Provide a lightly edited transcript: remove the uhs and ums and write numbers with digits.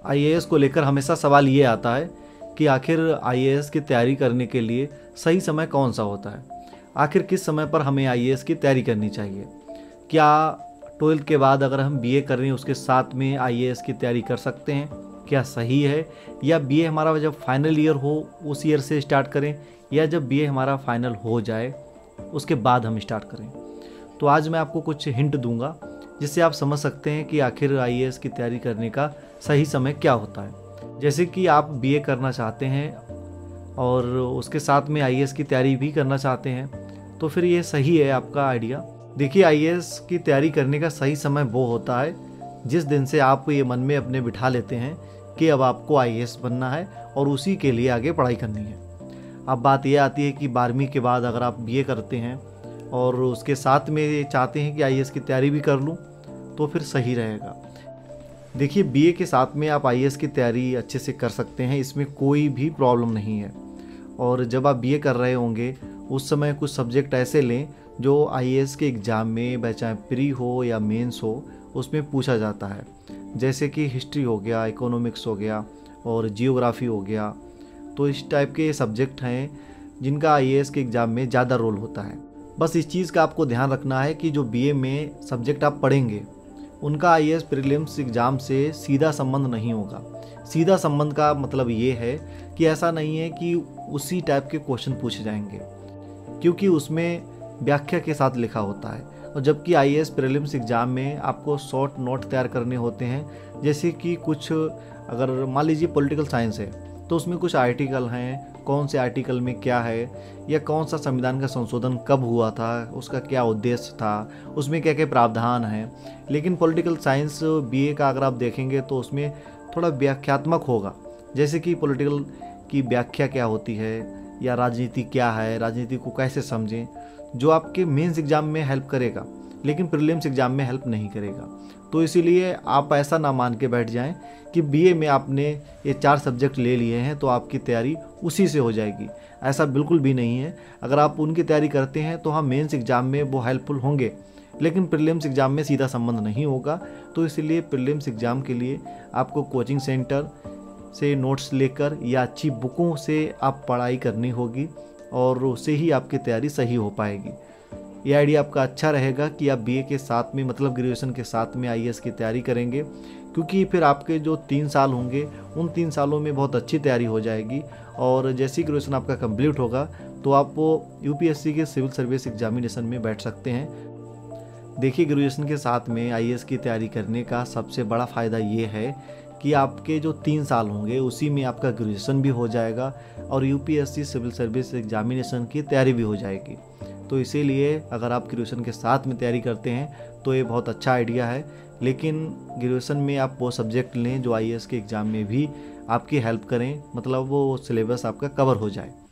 IAS को लेकर हमेशा सवाल ये आता है कि आखिर आईएएस की तैयारी करने के लिए सही समय कौन सा होता है। आखिर किस समय पर हमें आईएएस की तैयारी करनी चाहिए। क्या 12th के बाद अगर हम बीए कर रहे हैं उसके साथ में आईएएस की तैयारी कर सकते हैं, क्या सही है, या बीए हमारा जब फाइनल ईयर हो उस ईयर से स्टार्ट करें, या जब बीए हमारा फाइनल हो जाए उसके बाद हम स्टार्ट करें। तो आज मैं आपको कुछ हिंट दूंगा जिससे आप समझ सकते हैं कि आखिर आईएएस की तैयारी करने का सही समय क्या होता है। जैसे कि आप बीए करना चाहते हैं और उसके साथ में आईएएस की तैयारी भी करना चाहते हैं तो फिर ये सही है आपका आइडिया। देखिए, आईएएस की तैयारी करने का सही समय वो होता है जिस दिन से आप ये मन में अपने बिठा लेते हैं कि अब आपको आईएएस बनना है और उसी के लिए आगे पढ़ाई करनी है। अब बात यह आती है कि 12वीं के बाद अगर आप बीए करते हैं और उसके साथ में ये चाहते हैं कि आईएएस की तैयारी भी कर लूँ तो फिर सही रहेगा। देखिए, बीए के साथ में आप आईएएस की तैयारी अच्छे से कर सकते हैं, इसमें कोई भी प्रॉब्लम नहीं है। और जब आप बीए कर रहे होंगे उस समय कुछ सब्जेक्ट ऐसे लें जो आईएएस के एग्ज़ाम में चाहे प्री हो या मेंस हो उसमें पूछा जाता है। जैसे कि हिस्ट्री हो गया, इकोनॉमिक्स हो गया और जियोग्राफी हो गया। तो इस टाइप के सब्जेक्ट हैं जिनका आईएएस के एग्ज़ाम में ज़्यादा रोल होता है। बस इस चीज़ का आपको ध्यान रखना है कि जो बीए में सब्जेक्ट आप पढ़ेंगे उनका आईएएस प्रीलिम्स एग्ज़ाम से सीधा संबंध नहीं होगा। सीधा संबंध का मतलब ये है कि ऐसा नहीं है कि उसी टाइप के क्वेश्चन पूछे जाएंगे, क्योंकि उसमें व्याख्या के साथ लिखा होता है। और जबकि आईएएस प्रीलिम्स एग्ज़ाम में आपको शॉर्ट नोट तैयार करने होते हैं। जैसे कि कुछ, अगर मान लीजिए पॉलिटिकल साइंस है तो उसमें कुछ आर्टिकल हैं, कौन से आर्टिकल में क्या है, या कौन सा संविधान का संशोधन कब हुआ था, उसका क्या उद्देश्य था, उसमें क्या क्या प्रावधान हैं। लेकिन पॉलिटिकल साइंस बीए का अगर आप देखेंगे तो उसमें थोड़ा व्याख्यात्मक होगा। जैसे कि पॉलिटिकल की व्याख्या क्या होती है या राजनीति क्या है, राजनीति को कैसे समझें, जो आपके मेंस एग्ज़ाम में हेल्प करेगा लेकिन प्रीलिम्स एग्ज़ाम में हेल्प नहीं करेगा। तो इसीलिए आप ऐसा ना मान के बैठ जाएं कि बीए में आपने ये 4 सब्जेक्ट ले लिए हैं तो आपकी तैयारी उसी से हो जाएगी। ऐसा बिल्कुल भी नहीं है। अगर आप उनकी तैयारी करते हैं तो हाँ, मेंस एग्ज़ाम में वो हेल्पफुल होंगे लेकिन प्रीलिम्स एग्ज़ाम में सीधा संबंध नहीं होगा। तो इसलिए प्रीलिम्स एग्ज़ाम के लिए आपको कोचिंग सेंटर से नोट्स लेकर या अच्छी बुकों से आप पढ़ाई करनी होगी और उससे ही आपकी तैयारी सही हो पाएगी। ये आइडिया आपका अच्छा रहेगा कि आप बीए के साथ में, मतलब ग्रेजुएशन के साथ में आईएएस की तैयारी करेंगे, क्योंकि फिर आपके जो 3 साल होंगे उन 3 सालों में बहुत अच्छी तैयारी हो जाएगी। और जैसे ही ग्रेजुएशन आपका कंप्लीट होगा तो आप वो यूपीएससी के सिविल सर्विस एग्जामिनेशन में बैठ सकते हैं। देखिए, ग्रेजुएशन के साथ में आईएएस की तैयारी करने का सबसे बड़ा फ़ायदा ये है कि आपके जो 3 साल होंगे उसी में आपका ग्रेजुएशन भी हो जाएगा और यूपीएससी सिविल सर्विस एग्जामिनेशन की तैयारी भी हो जाएगी। तो इसीलिए अगर आप ग्रेजुएशन के साथ में तैयारी करते हैं तो ये बहुत अच्छा आइडिया है। लेकिन ग्रेजुएशन में आप वो सब्जेक्ट लें जो आईएएस के एग्ज़ाम में भी आपकी हेल्प करें, मतलब वो सिलेबस आपका कवर हो जाए।